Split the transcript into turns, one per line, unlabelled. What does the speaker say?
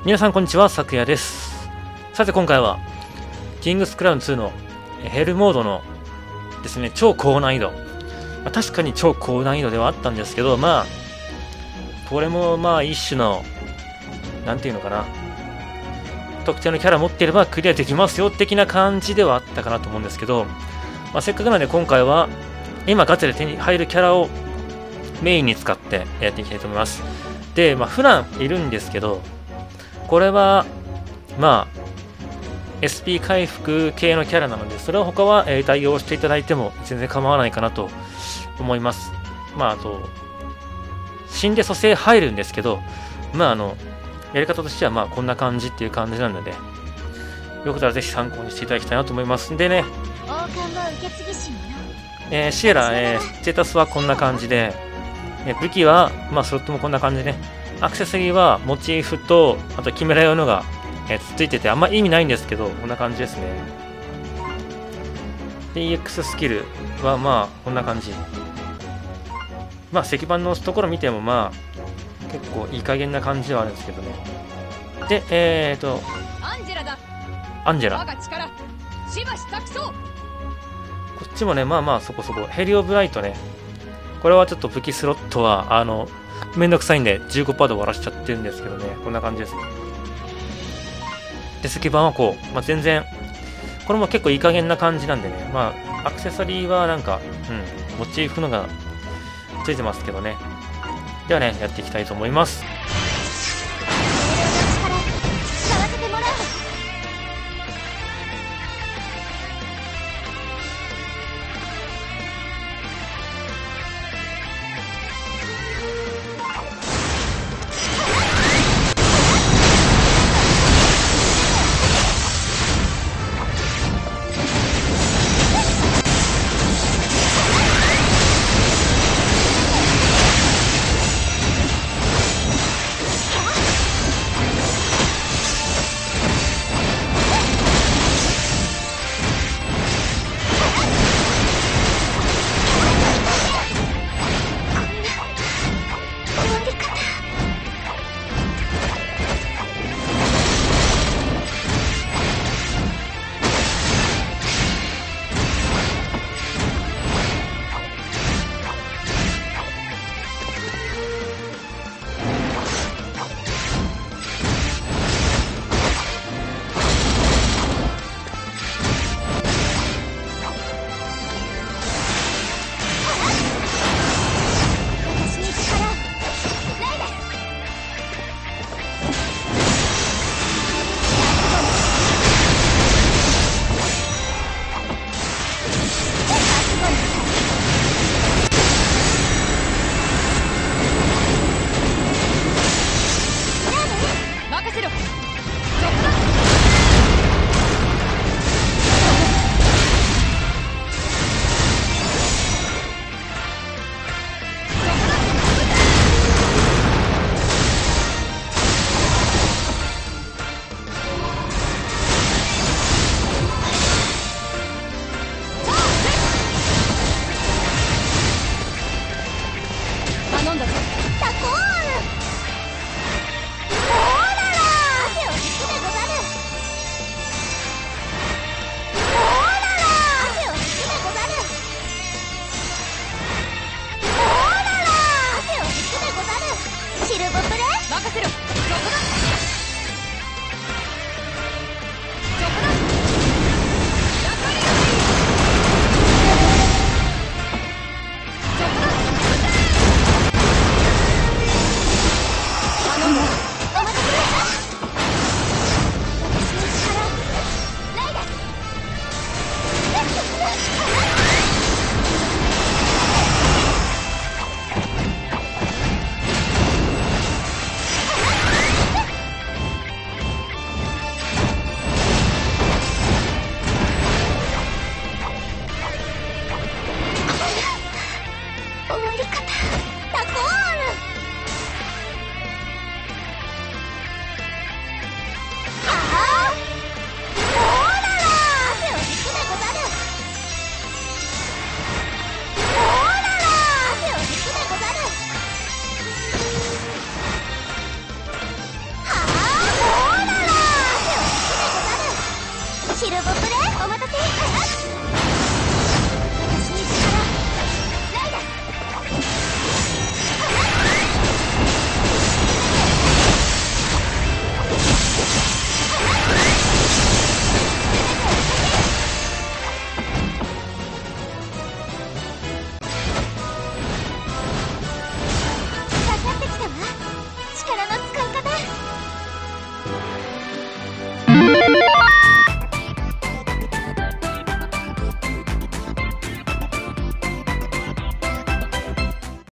皆さんこんにちは、さくやです。さて今回は、キングスクラウン2のヘルモードのですね、超高難易度。確かに超高難易度ではあったんですけど、これも一種の、なんていうのかな、特定のキャラ持っていればクリアできますよ的な感じではあったかなと思うんですけど、せっかくなので今回は、今ガチャで手に入るキャラをメインに使ってやっていきたいと思います。で、普段いるんですけど、これは、SP 回復系のキャラなので、それは他は対応していただいても全然構わないかなと思います。あと、死んで蘇生入るんですけど、やり方としてはこんな感じっていう感じなので、よかったらぜひ参考にしていただきたいなと思います。でね、シエラ、ステータスはこんな感じで、武器は、スロットもこんな感じでね、アクセサリーはモチーフと、あとキメラ用のが、つっついてて、あんま意味ないんですけど、こんな感じですね。で、EX スキルはこんな感じ。石板のところ見ても結構いい加減な感じではあるんですけどね。で、アンジェラ。こっちもね、そこそこ。ヘリオブライトね。これはちょっと武器スロットは、めんどくさいんで 15% で終わらしちゃってるんですけどね。こんな感じですね。で、石板はこう、全然、これも結構いい加減な感じなんでね。アクセサリーはなんか、モチーフのがついてますけどね。ではね、やっていきたいと思います。